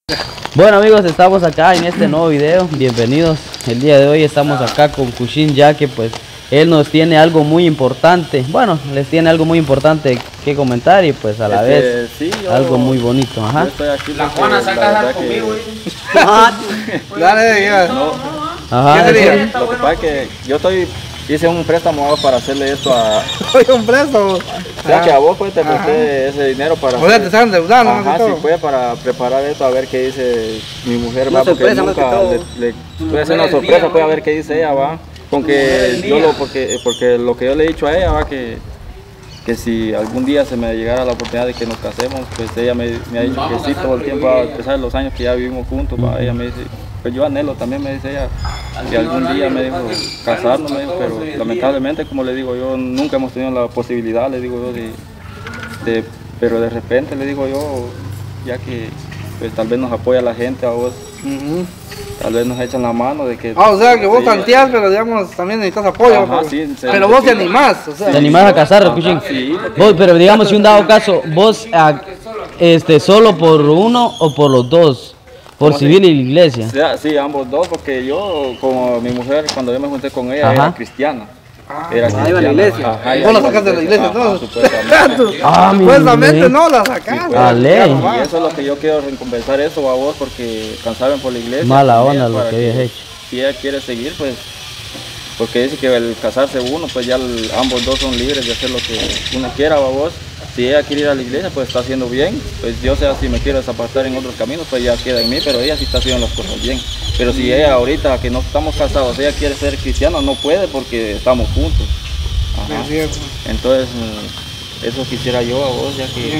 Bueno amigos, estamos acá en este nuevo video, bienvenidos. El día de hoy estamos acá con Kushin, ya que pues él nos tiene algo muy importante. Bueno, les tiene algo muy importante que comentar y pues a la vez sí, algo muy bonito. Ajá. Yo estoy aquí la Juana se va a casar conmigo. Dale, ya. No. Ajá. Lo que pasa es que yo hice un préstamo para hacerle esto a... Oye, un préstamo. O sea que a vos pues te presté ese dinero para... O sea, te están endeudando. Ajá, sí fue para preparar esto, a ver qué dice mi mujer, va, porque sorpresa, nunca voy a hacer una sorpresa, pues a ver qué dice ella, va. Con que yo porque lo que yo le he dicho a ella, va, que si algún día se me llegara la oportunidad de que nos casemos, pues ella me ha dicho que sí todo el tiempo, a pesar de los años que ya vivimos juntos, va, ella me dice... Pues yo anhelo también, me dice ella, que algún día me dijo casarnos, me dijo, pero lamentablemente, como le digo yo, nunca hemos tenido la posibilidad, le digo yo, pero de repente le digo yo, ya que pues tal vez nos apoya la gente a vos, tal vez nos echan la mano de que... o sea que vos tanteás, pero digamos también necesitas apoyo. Ajá, sí, pero vos te animás, o sea. ¿Te animás a casar, Kushin? Sí. Vos, pero digamos, si un dado caso, vos solo por uno o por los dos. Por civil y la iglesia. Sí, ambos dos, porque yo, como mi mujer, cuando yo me junté con ella, era cristiana. Era cristiana. Iba a la iglesia. Vos la sacaste de la iglesia, entonces. Supuestamente no la sacaste. Y eso es lo que yo quiero recompensar eso a vos, porque cansaron por la iglesia. Mala onda lo que habías hecho. Si ella quiere seguir, pues, porque dice que al casarse uno, pues ya ambos dos son libres de hacer lo que uno quiera, a vos. Si ella quiere ir a la iglesia, pues está haciendo bien. Pues yo sé, si me quiero desapartar en otros caminos, pues ya queda en mí, pero ella sí está haciendo las cosas bien. Pero si ella ahorita, que no estamos casados, ella quiere ser cristiana, no puede porque estamos juntos. Ajá. Entonces, eso quisiera yo a vos, ya que...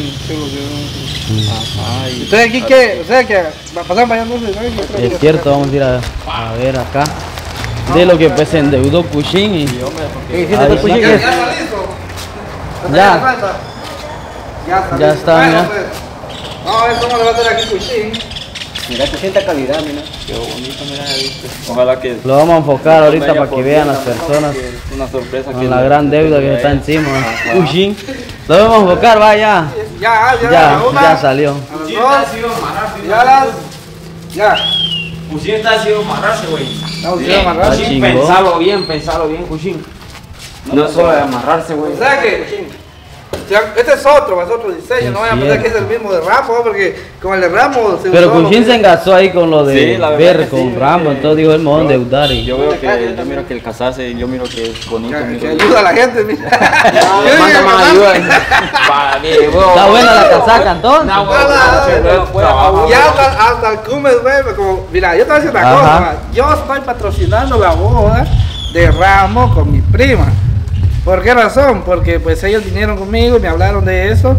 Ajá. Entonces aquí que, o sea que pasamos para allá, no sé. Es cierto, vamos a ir a ver acá. De lo que pues se endeudó Kushin y... Ya está, mira. Vamos a ver cómo le va a hacer aquí Kushin. Mira que sienta calidad, mira. Qué bonito, mira, ¿viste? Ojalá que... Lo vamos a enfocar ahorita para que vean las personas. Una sorpresa con la gran deuda que está encima. Kushin. Lo vamos a enfocar, vaya. Ya salió. Ya. Kushin está haciendo amarrarse, güey. Kushin, pensalo bien, Kushin. No solo de amarrarse, güey. O sea que... Este es otro diseño, no vayan a pensar que es el mismo de Rambo, porque con el de Rambo se... Pero Kushin se engasó ahí con lo de ver con Rambo, entonces dijo, él me va a endeudar. Yo miro que el casarse, yo miro que es bonito. Que ayuda a la gente, mira. Manda más ayuda. Está buena la casaca, entonces. Ya hasta el Cumes, güey, como, mira, yo te voy a decir una cosa, yo estoy patrocinando la boda de Rambo con mi prima. ¿Por qué razón? Porque pues ellos vinieron conmigo y me hablaron de eso.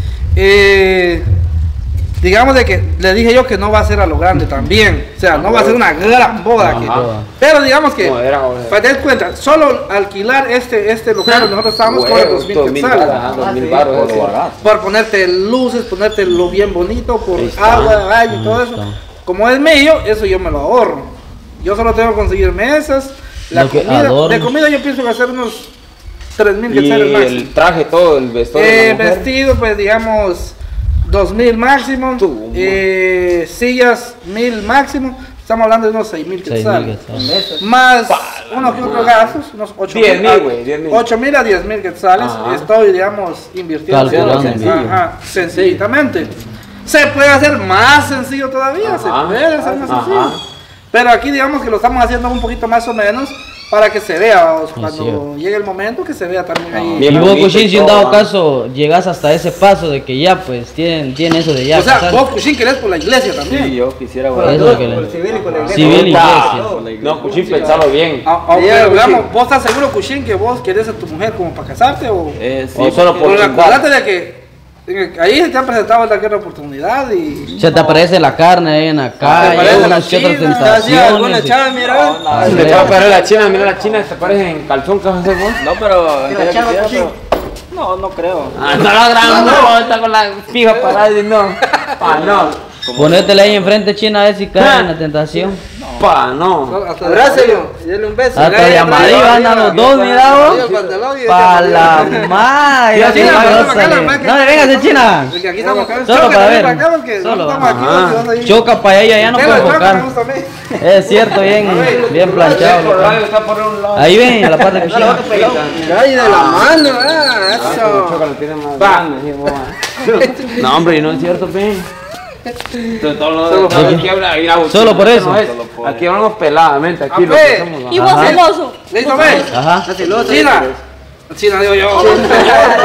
Digamos de que le dije yo que no va a ser a lo grande también. O sea, no va a ser una gran boda aquí. Pero digamos que, para tener cuenta, solo alquilar este local donde nosotros estábamos con 2.000 quetzales. Por ponerte luces, ponértelo bien bonito, por agua, baño y todo eso. Como es mío, eso yo me lo ahorro. Yo solo tengo que conseguir mesas. La comida, de comida yo pienso que hacer unos 3.000 quetzales máximo. El traje, todo, el vestuario. Vestido, pues digamos 2.000 máximo. Sillas 1.000 máximo. Estamos hablando de unos 6.000 quetzales. Más unos que otros gastos, unos 8.000 güey. 8.000 a 10.000 quetzales. Estoy, digamos, invirtiendo. Sencillamente. Se puede hacer más sencillo todavía. Se puede hacer más sencillo. Pero aquí, digamos que lo estamos haciendo un poquito más o menos. Para que se vea, cuando llegue el momento, que se vea también ahí. Y vos, Kushin, si en dado caso llegas hasta ese paso de que ya pues tienen eso de ya. O sea, vos, Kushin, querés por la iglesia también. Sí, yo quisiera por el civil y por la iglesia. Civil y iglesia. No, Kushin, pensalo bien. ¿Vos estás seguro, Kushin, que vos querés a tu mujer como para casarte o solo por acordate de que ahí se te han presentado la otra oportunidad y... Se te aparece la carne ahí en la calle, unas que otras tentaciones. Se te va a aparecer la china, mira la china, se aparece en calzón, ¿qué vas a hacer vos? No, pero... No creo. No la gran está con la fija parada y no. Ponétela ahí enfrente, China, a ver si cae en la tentación. No. Abrácelo, dale un beso. Hasta llamadillo andan los dos, mira vos. Pa' la madre. No, véngase, China. Solo para ver. Solo. Choca para ella, ya no puedo enfocar. Es cierto, bien planchado. Ahí ven, a la parte de cuchilla. Ahí de la mano, eso. No, hombre, no es cierto, pe. Solo por eso. Aquí hablamos peladamente, aquí lo Ape. que somos. Y vos celoso. ¿Listo, ve? Ajá. China. China, digo yo. No, me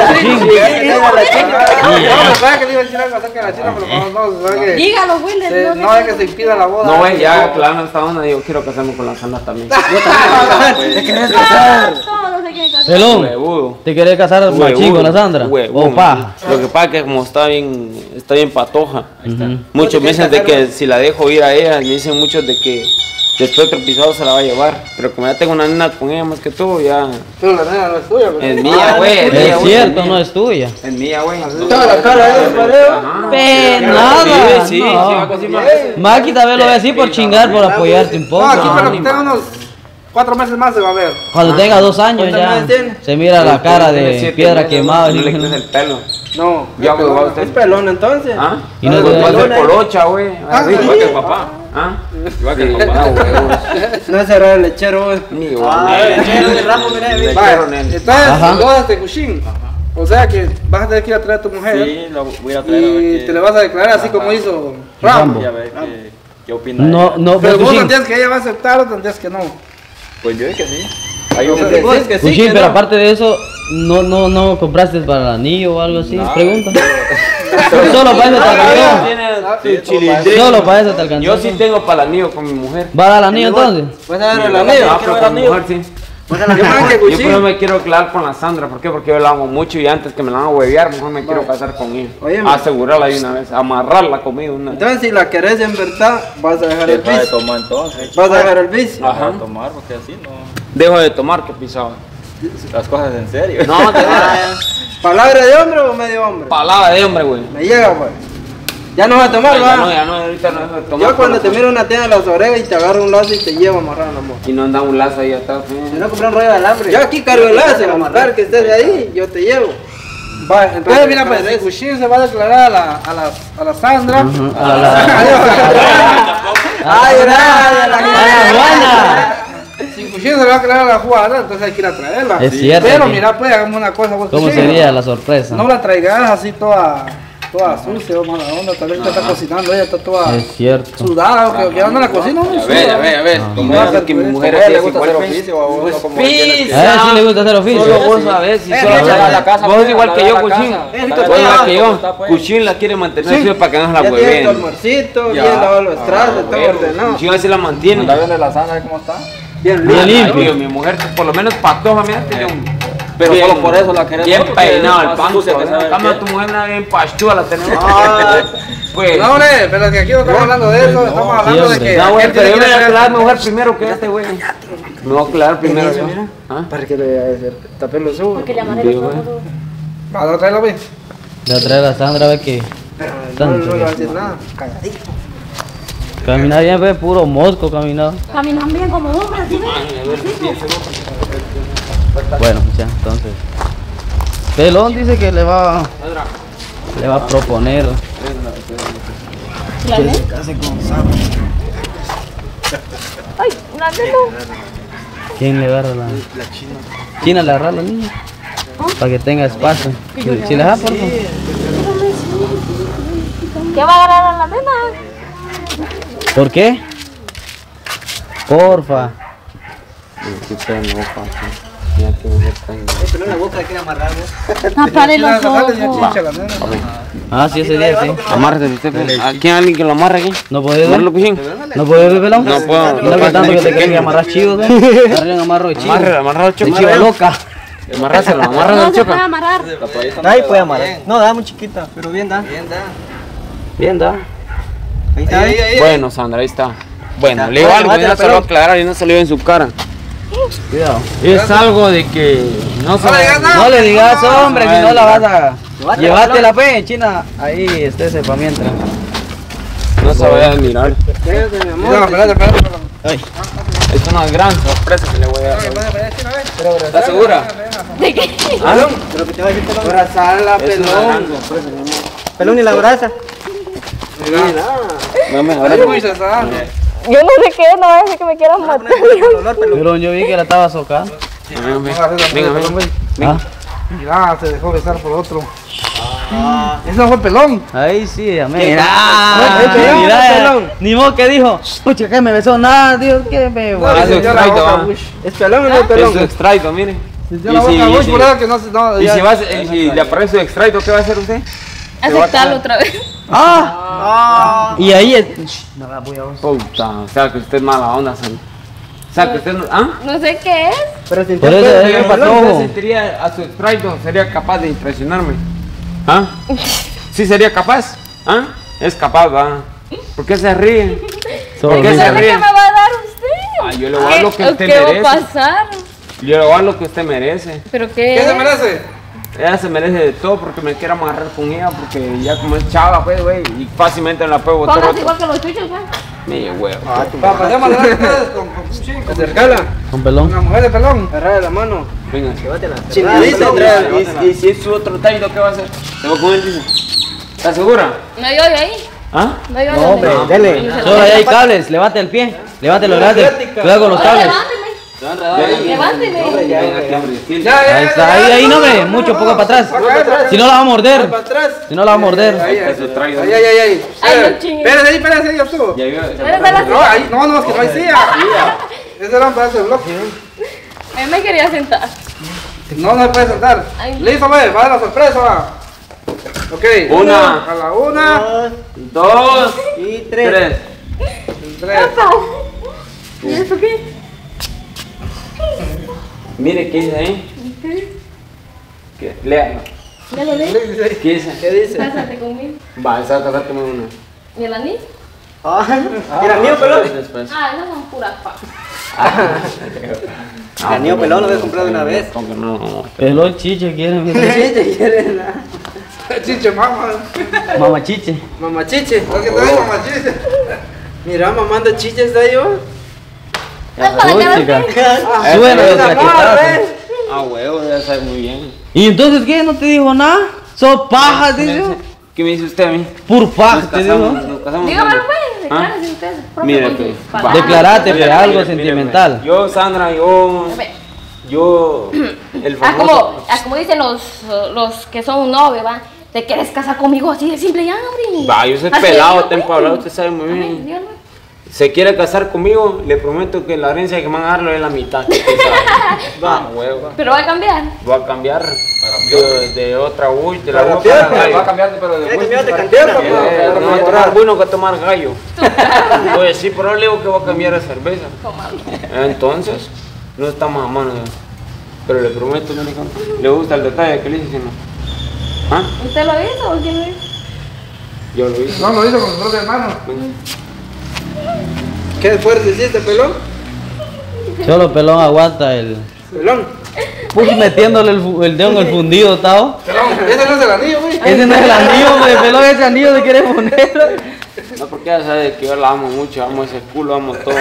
sabe que le iba a decir algo acerca de la China, pero no, sabe que... Dígalo, Wilder. No es que se impida la boda. No, güey, ya, claro, esta onda, digo, quiero casarme con la Sandra también. Todos se quieren casar. Pelón, Huevudo. ¿te querés casar machín con la Sandra? Huevudo. O paja. Lo que pasa es que como está bien patoja. Ujú. Muchos me dicen de que si la dejo ir a ella, me dicen muchos de que después otro pisado se la va a llevar. Pero como ya tengo una nena con ella más que todo, ya... Pero la nena no es tuya, Es mía, güey. Es cierto, no es tuya. Es mía, güey. Toda la cara de pareo. Nada. Sí, no. algo así más. Maki tal vez lo ve así por chingar, por apoyarte un No, poco. aquí pero que tenga unos 4 meses más se va a ver. Cuando tenga 2 años ya se mira la cara de piedra quemada. No le quites el pelo. No. Ya, pues, va usted. Es pelón entonces. ¿Ah? Y no pues te va a duele. ser colocha, güey. Igual que el papá. ¿Ah? Igual que el papá, güey. No es cerrar el lechero, güey. Ni igual. Entonces, Ajá. bodas de Cushing. O sea que vas a tener que ir a traer a tu mujer. Sí, lo voy a traer a ver Y qué- te le vas a declarar así como hizo Rambo. Rambo. y a ver qué opina No, ella. no, Pero vos Cuchín. tendrías que ella va a aceptar o tendrías que no. Pues yo dije que sí. Hay un Decís que sí, Cuchín, que pero no. aparte de eso, no compraste para el anillo o algo así. Pregunta. Solo para eso te alcanzó. Solo para eso te alcanzó. Yo sí tengo para el anillo con mi mujer. ¿Va a dar el anillo entonces? ¿Vas a dar el No, anillo? pero con mi mujer sí. Yo creo que Yo Cushing. pero me quiero aclarar con la Sandra, ¿por qué? Porque yo la amo mucho y antes que me la van a huevear, mejor me quiero casar con ella. Óyeme. Asegurarla de una vez, amarrarla conmigo una vez. Entonces, si la querés en verdad, vas a dejar el Deja de vicio. tomar entonces. Vas a dejar el vicio. Deja de tomar porque así no. Dejo de tomar, que pisado. Las cosas en serio. No, te ¿Palabra de hombre o medio hombre? palabra de hombre, güey. Me llega, pues. Ya no vas a tomar, Ya ¿va? no, ahorita no dejo de tomar. Yo cuando por te la miro una tienda de las orejas y te agarro un lazo y te llevo amarrado en la moto. Y no anda un lazo ahí atrás. Si no compré un rollo de alambre. Yo aquí cargo el lazo, amarrar que estés de ahí, yo te llevo. Va, entonces mira, pues si Cushing se va a declarar a la Sandra. Ay, Juana! Si Cushing se va a declarar a la Juana, entonces hay que ir a traerla. Es cierto, Pero sí. mira, pues hagamos una cosa, vos, ¿Cómo Cushing. sería la sorpresa? No la traigas así toda sucia o mala onda, tal vez te está cocinando, ella está toda Es cierto. sudada, o que anda la cocina muy A ver, suda. Como No, es que mi mujer ¿A así le es gusta igual. hacer oficio o a vos? ¿Cómo tienes que- A ver si le gusta hacer Solo oficio. vos sabés, si solo a la casa, vos pues, igual que a yo, la Cuchín. casa. Vos igual que yo. Está, pues. Cuchín la quiere mantener así para que no se la Ya tiene tu hueven. almuercito, Ya. bien lavado los trastes, todo ordenado. Cuchín así la mantiene. Anda viendo la Sandra cómo está. Bien Bien limpio. limpio. Mi mujer, por lo menos patoja, mira, tiene un. Pero bien- solo por eso la querés, Bien ¿no? Porque peinado el más pan. sucia que sabe Cama qué. tu mujer, una bien pachúa la tenemos. Pues. No, hombre, pero que aquí no estamos hablando de eso, estamos hablando de hombre. que. No, güey, aquel pero yo tiene me voy a que aclarar traer- mejor primero que este, güey. Me voy a aclarar primero, yo. ¿Ah? ¿Para qué le voy a decir? Tapé los ojos. Porque le amaré los Digo, ojos. Va, no tráelo, güey. Le trae a Sandra a ver que Pero no le va a decir nada. Calladito. camina bien, ve, puro mosco caminado. Caminan bien como hombres, ¿sí ves? Bueno, ya, entonces. Pelón dice que le va a proponer. ¿La ves? Ay, una de ¿Quién le agarra la China? China le agarra a la niña. Para que tenga espacio. Si le da, por favor. ¿Qué va a agarrar a la nena? ¿Por qué? Porfa. Tapare los Sacate ya ojos. chicha la nena. Ah, sí, ese día sí. Amárrate usted, pues. ¿Aquí hay alguien que lo amarre aquí? ¿No podés ¿Amarlo, ver? Cuchín? ¿No podés ver, pelón? No puedo. No que tanto que te quieren amarrar chido, ¿no? Darle un amarro de chido. Amarralo, De choca. chiva loca. Amarráselo, No amárralo, se puede choca. amarrar. Ahí puede amarrar. No, da muy chiquita, pero bien da. Bien, da. Ahí está. Bueno, Sandra, ahí está. Bueno, le digo algo, yo no se lo voy a aclarar y no se lo veo en su cara. Cuidado. Es algo de que no se No le digas, hombre, si no la vas a... Llévatela, pe, China. Ahí, estése pa' mientras. No se vaya a admirar. Espérate, mi amor. Espérate. Es una gran sorpresa que le voy a dar. ¿Estás segura? ¿De qué? ¿Ah? Pero que te va a decir pelón. Abrazarla, Es una gran pelón. sorpresa, mi amor. Pelón y la abraza. Mami, Ahora ahora tú dices, ah. Yo no sé qué, no va a decir que me quieran matar. Pero yo vi que la estaba socando. Venga. Mira, se dejó besar por otro. Ese no fue pelón. Ahí sí, amén. pelón, Mira, ni modo que dijo, pucha, que me besó nada, Dios, que me No, Ah, le su sintió la extraito, boca, va. Bush. ¿Es pelón o no es Es pelón? su extraito, mire. Sintió la boca, Bush, por eso que no se... No, Y ya- si le aparece su extraito, ¿qué va a hacer usted? Aceptarlo otra vez. Y ahí es. No la voy a usar. Puta, o sea que usted es mala onda, Sandra. O sea que usted no... ¿Ah? No sé qué es. Pero sin Por eso pelón, es ¿Usted patojo. sentiría a su extraito? ¿Sería capaz de impresionarme? ¿Ah? ¿Sí sería capaz? ¿Ah? Es capaz, va. ¿Por qué se ríe? Solo ¿Por qué dice. se ¿Qué me ríe? va a dar usted? Ah, yo le voy a dar lo que usted ¿Qué va a merece. pasar? Yo le voy a dar lo que usted merece. ¿Pero qué? ¿Qué se merece? Ella se merece de todo porque me quiere amarrar con ella, porque ya como es chava, pues, güey, y fácilmente la puedo botar Póngase otro. igual que los chuchos, ¿va? Mi huevo. Para pasar más adelante ustedes con un chico. Acercala. Con pelón. Una mujer de pelón. Agarra la mano. Venga. Llévatela. Chingadita, Pelón. y si es su otro taito, ¿qué va a hacer? ¿Se va con él, dice? ¿Estás segura? No hay hoyo ahí. ¿Ah? No hay hoyo. No, hombre, dele. Solo ahí hay cables, levante el pie. Levántelo, cuidado con los cables. Levánteme. Venga, aquí, hombre. Ahí está, ahí no ve, mucho poco para atrás. Si no la va a morder. Para atrás. Si no la va a morder. Es su traído. Ay. Ay, no chingue. Espérate ahí, tú. Ya vio. No, ahí, no, es que no hay silla. Ese era un pedazo de bloque. Él me quería sentar. No se puede sentar. Ay. Listo, ve, va a la sorpresa, va. Ok. Una. A la una. 2 Y 3. 3. Tres. ¿Y eso qué? Mire, ¿qué dice ahí? ¿Qué? Léalo. Ya lo leí. ¿Qué dice? ¿Qué dice? Cásate conmigo. Va, esa va a tocar como una. ¿Y el anillo? Era mío pelón. Después. Ah, esas son puras papas. El mío pelón lo había comprado una vez. Aunque no. Pelón chiche quiere, mira. Chiche, quiere nada. Chiche, mamá. Mamá chiche. Mamá chiche. Lo que te digo, mamá, chiche. Mira, mamá anda chiches de yo. Ay, para que no chica. te- Suena los traquetazos. Ah, huevo, ya sabes muy bien. ¿Y entonces qué? ¿No te dijo nada? ¿Sos paja, te dijo? ¿Qué me dice usted a mí? Pur paja, Nos te casamos, dijo. nos casamos. Dígamelo, pues. ¿Ah? Declárese usted. Mire, Con pues, sus va. palabras. Declarate, Mire, pe, algo mire, sentimental. mire. Yo, Sandra, yo, el Ah, famoso. como dicen los que son novios, ¿va? ¿Te quieres casar conmigo así de simple ya, hombre? Va, yo soy Así pelado, es, tengo pues. hablado, usted sabe muy Ajá, bien. dígalo. Se quiere casar conmigo, le prometo que la herencia que me van a darlo es la mitad. Va, huevo. Pero va a cambiar. Voy a cambiar de otra uy, de la Para boca piedra, al gallo. Va a cambiar, pero de ¿Quieres que gusto. me de cantera, No, papá? es más bueno que tomar gallo. Oye, sí, pero le digo que voy a cambiar de cerveza. Entonces, no estamos a mano. Pero le prometo, le gusta el detalle que le hice, ¿no? ¿Ah? ¿Usted lo hizo o quién lo hizo? Yo lo hice. No, lo hizo con sus propias manos. ¿Qué esfuerzo hiciste, pelón? Solo pelón aguanta el. Pelón. Pus metiéndole el dedo en el fundido, Tao. Pelón, ese no es el anillo, güey. Ese no es el anillo, güey. Pelón, ese anillo se quiere poner. No, porque ella sabe que yo la amo mucho, amo ese culo, amo todo.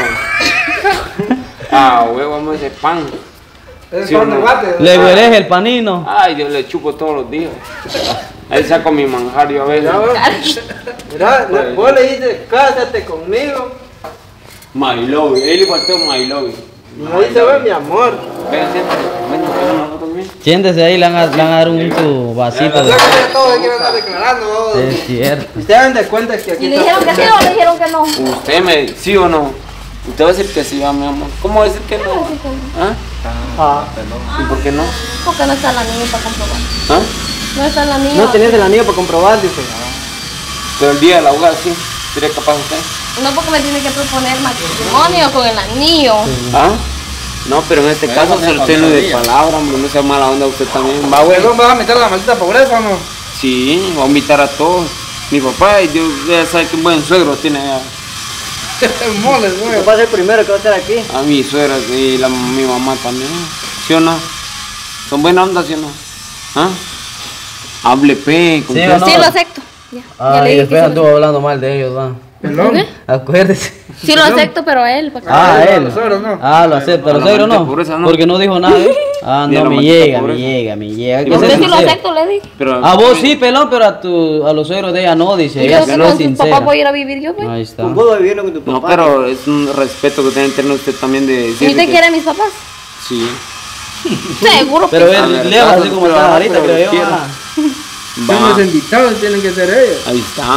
Ah, huevo, amo ese pan. Es Sí, pan no. de guate. Le hueles el panino. Ay, Dios, le chupo todos los días. Ahí saco mi manjar yo a veces. Mira, vos le dices, cásate conmigo. My love, él le faltó my love. No dice, ve mi amor. Venga, siéntate. Venga, pega una foto conmigo. Siéntese ahí, le van a dar su vasito. O sea que ya todo quiere estar declarando, ¿no? Es cierto. Ustedes dan de cuenta que aquí ¿Y le está dijeron que sí o le dijeron que no? Usted me, ¿sí o no? Usted va a decir que sí, va, mi amor. ¿Cómo va a decir que no? ¿Ah? Ah, ¿Y por qué no? Porque no está el anillo para comprobar. ¿Ah? No está el anillo. no tenés el anillo para comprobar, dice. Pero el día de la boda sí, ¿sería capaz usted? No porque me tiene que proponer matrimonio con el anillo. ¿Ah? No, pero en este caso se lo tiene de palabra, hombre, no sea mala onda usted también. Va, güey. Pelón, ¿vas a meter a la maldita pobreza o no? Sí, voy a invitar a todos. Mi papá, y Dios ya sabe que un buen suegro tiene allá. Moles, güey. ¿Qué va a ser el primero que va a estar aquí? A mi suegra y mi mamá también. ¿Sí o no? ¿Son buena onda, sí o no? ¿Ah? Hable, pe. Sí o no. Sí, lo acepto. Ya, ya le Ay, dije que después sí. anduvo hablando mal de ellos, va. Pelón. ¿Qué? Acuérdese. Sí lo acepto, pero a él. Ah, él. Los suegros no. Ah, lo acepta, los A la suegros maldita no. pobreza, no. Porque no dijo nada, ¿eh? Ah, Ni a no, la me maldita llega, me pobreza. llega, me llega. Hay que Usted ser sí lo sincero. acepto, le dije. Pero, A vos sí, pelón, pero a los suegros de ella no, dice. Y Ella yo que no es con sus sincera. papás voy a ir a vivir yo, pues. Ahí está. Con vos viviendo con tu papá. No, pero es un respeto que tiene que tener usted también de decir. ¿Y usted quiere a mis papás? Sí. Seguro que Pero sí. él lejos, así como pero- está ahorita, pero creo yo. quiero. ah. Va. Los invitados tienen que ser ellos. Ahí está.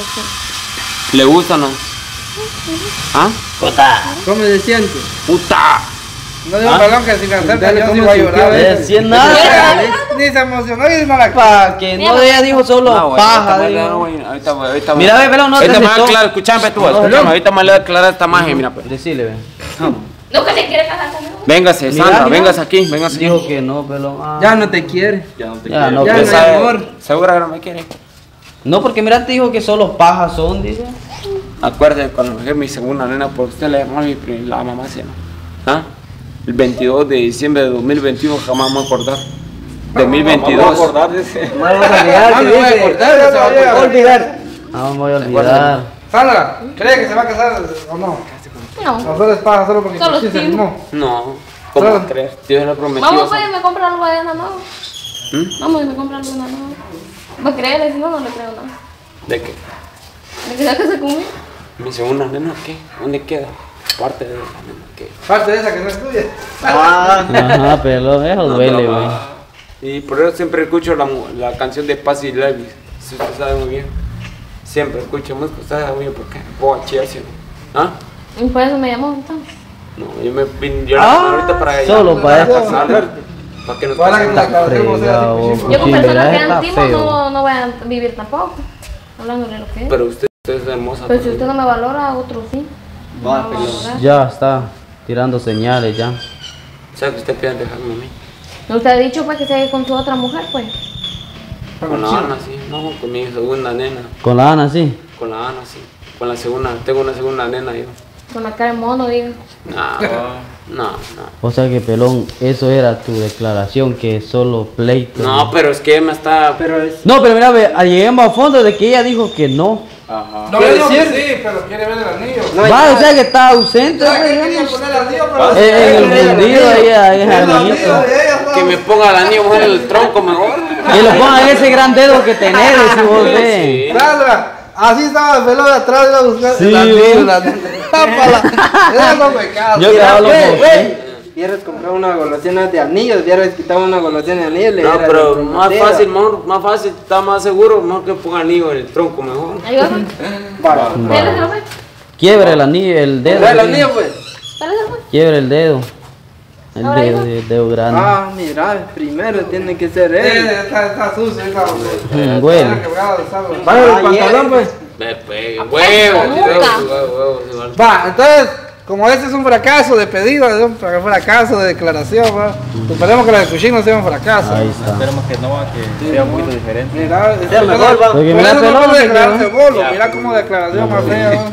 ¿Le gusta o no? ¿Ah? ¿Cómo se siente? ¡Puta! No digo Pelón que sin hacerte Dale, yo sí ¿cómo voy a sintió llorar. eso? Si es nada. Ni se emocionó y no la Pa, que no, ella dijo solo güey, paja. ahorita dijo. voy, ahorita Mira, ve, pelón, no te ahorita me va a aceptó. aclarar, escúchame tú, No, escúchame, pelón. ahorita me le voy a aclarar esta magia, mira pues. Decile, ve. No, que se quiere casar conmigo. Véngase, Mira, Sandra, mira. véngase aquí, véngase aquí. Dijo que no, pelón. Ah. Ya no te quiere. Ya no te Ya quiero. no, Ya pues, no ¿Sabe? hay amor. ¿Segura que no me quiere? No, porque mira, te dijo que solo pajas son, dice. Acuérdate cuando dejé mi segunda nena, por usted le llamó a la mamá, ¿sí? ¿Ah? El 22 de diciembre de 2021, jamás me voy a acordar. 2022. Vamos a acordar de ese. No vas a olvidar, No que me voy a dice. acordar, se va a No acordar. olvidar. No me voy a olvidar. Sandra, ¿cree que se va a casar o no? No. O solo es paja, solo porque Solo sí se sí. animó. No, ¿cómo Claro. crees? Dios le prometió. Vamos, pues, me compra algo de nuevo. ¿Mm? Vamos, me compra algo de nuevo. ¿Va a creerle? Si no, no le creo nada. ¿De qué? ¿De que se va a casar conmigo? Mi segunda nena, ¿qué? ¿Dónde queda? Parte de la nena, ¿qué? Parte de esa que no es tuya. Ajá, pelón, eso duele, güey. Y por eso siempre escucho la canción de Paz y Levis. Si usted sabe muy bien. Siempre escucho música, usted sabe muy bien por qué. Boachía, ¿sí? ¿Ah? Y por eso me llamó entonces. No, yo me vine yo la ahorita para allá. Solo para eso. Para que nos Para que pasen la la cabecemos sea fregado. así, Yo con Sí, personas ¿verdad? que Está eran timos feo. no voy a vivir tampoco. Hablando de lo que es. Pero usted es hermosa. Pero si usted no me valora, otro sí. No Va, me va a pelón. valorar. Ya está tirando señales, ya. ¿Sabe que usted pide dejarme a mí? Usted ha dicho pues que se con su otra mujer, pues. Con la Ana, sí. No, con mi segunda nena. Con la Ana, sí. Con la Ana, sí. Con la segunda, tengo una segunda nena yo. Con la cara de mono, digo. No. O sea que, pelón, eso era tu declaración, que solo pleito. No, pero es que me está. Pero es. No, pero mira, ve, lleguemos a fondo de que ella dijo que no. Ajá. No, yo digo que sí, pero quiere ver el anillo. No, Va, ya. o sea que está ausente, ¿Sabes qué güey. quería poner el anillo? Pero En el fundido ahí, ahí es el anillo amiguito. de ella, Que me ponga el anillo mujer en el tronco mejor. Y lo pongan ese gran dedo que tenés, si vos ves. Sí. Sandra, así estaba el pelón de atrás, iba a buscar Sí, el anillo. güey. La tápala. Eso no me caso. Yo que hablo con Güey, hubieras comprado una golosina de anillos, hubieras quitado una golosina de anillos. le No, hubieras pero comprado más entera. fácil, más fácil, está más seguro, mejor que ponga el anillo en el tronco mejor. Ayúdame. Para. Dale, pues. Quiebre el anillo, el dedo. Comprar el sí. anillo, pues. Dale, pues. Quiebre el dedo. El Ahora, dedo, hijo. el dedo grande. Ah, mira, primero tiene que ser él. Está sucio, está Huele. Vaya el pantalón, pues. Me pegue, Nunca. huevos. Va, entonces, como este es un fracaso de pedido, es un fracaso de declaración, va. Esperemos que la de Cushing no sea un fracaso. Ahí está. Esperemos que no, que sea un poquito diferente. Mira, Sea mejor, va. Porque por mira, eso no pelón, puede que declararse no. bolo, mira como declaración más fea, va.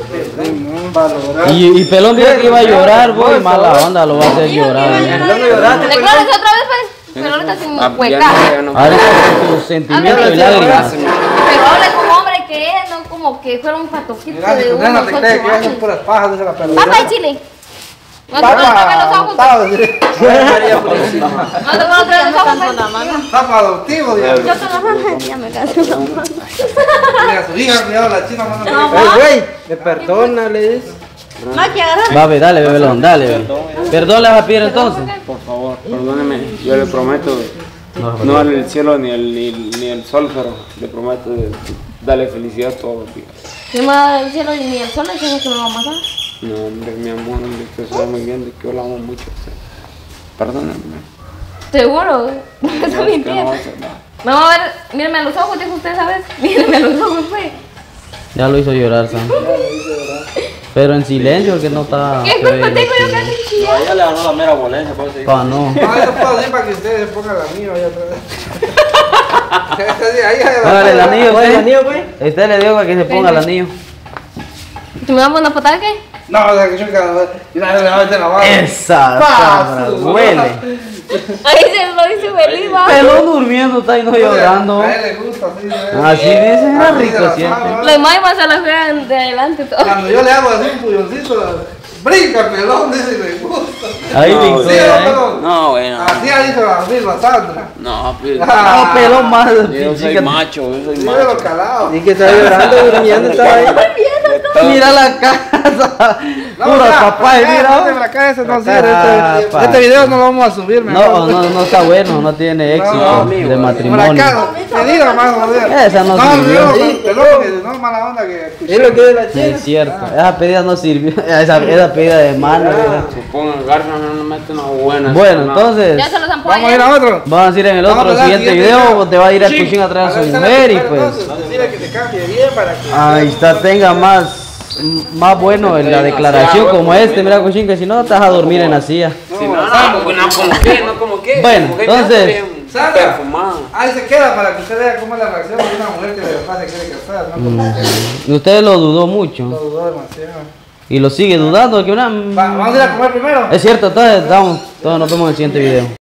Y pelón dijo que iba a llorar, voy, mala onda, lo va a hacer llorar. No me lloraste, pues. Declárese otra vez, pues. Pero ahorita sin huecar. Ahora con tus sentimientos y lágrimas. Pero hable como hombre que es, no como que fuera un patoquito Mira, si de tu nena unos te 8 cree que años. hacen puras pajas, dice la pelota. Papá y chile. No te puedo tocar los ojos. Tapa, dice. No te puedo tocar los ojos. pues. Tapa adoptivo, dice. Yo con la mano ya me canso. Mira, su hija, cuidado, la china, mano. Güey, me perdona, le dices. No, que agarrar. Va, ve, dale, bebelón, dale, bebé. Perdón, le vas a pedir entonces. Por favor, perdóneme, yo le prometo no darle el cielo ni el sol, pero le prometo darle felicidad todos los días. Si me da el cielo ni el sol, dicen que me va a matar. No, hombre, mi amor, hombre, usted sabe muy bien de que yo la amo mucho a usted. Perdóname. Seguro. Está No, es que no mintiendo. va a hacer nada. No, a ver, míreme a los ojos, dijo usted, ¿sabes? Míreme a los ojos, pues. Ya lo hizo llorar, Sam. Pero en silencio, porque no está. ¿Qué culpa tengo yo casi A chillando? ella le ganó la mera violencia, por eso Pa, no. No, eso puedo decir para que ustedes se pongan la mía allá atrás. Póngale el anillo, ¿Cuál es el usted. anillo, güey? Usted le dio para que se ponga el anillo. ¿Tú me das una patada qué? No, o sea, que yo cada vez. Y nadie le va a meter la mano. Esa, Pa, Sandra, su- huele. Ahí se lo dice feliz, va. Pelón durmiendo, está ahí no llorando. A él le gusta, así. Así dicen, era rico siempre. Los más se las vean de adelante todo. Cuando yo le hago así un pulloncito, brinca pelón, dice, le gusta. Ahí No, Victoria, Sí, ¿eh? pelón. No, bueno. Así ha dicho la misma Sandra. No, pues. No, pelón más. Yo soy chica. macho, yo soy Sí, macho. de los calados. Y que estaba llorando, durmiendo, estaba ahí. Mira la casa. Pura papá, mira. La casa no sirve. Ah, Este video no lo vamos a subir, No, no está bueno, no tiene éxito de Por matrimonio. acá, te digo más, joder. Esa no sirvió. No, pelón, no es mala onda que escuché. Es lo que es la Sí, chica. es cierto, esa pedida no sirvió, esa pedida de mano. Supongo garra no mete una buena. Bueno, entonces, Ya se los han Vamos a ir a otro. vamos a ir en el Vamos a otro dar siguiente siguiente video, video. te va a ir a Cushing a traer a su mujer y pues, Decirle que te cambie bien para que. ahí está, tenga más bueno en la declaración como este, mira Cushing, que si no te vas a dormir en la silla. Si no, como que. Bueno, entonces, Sandra, Perfumado. ahí se queda para que usted vea cómo es la reacción de una mujer que de verdad se quiere casar, ¿no? Como que usted lo dudó mucho lo dudó demasiado. y lo sigue dudando que una... Vamos a ir a comer primero. Es cierto, entonces nos vemos en el siguiente video.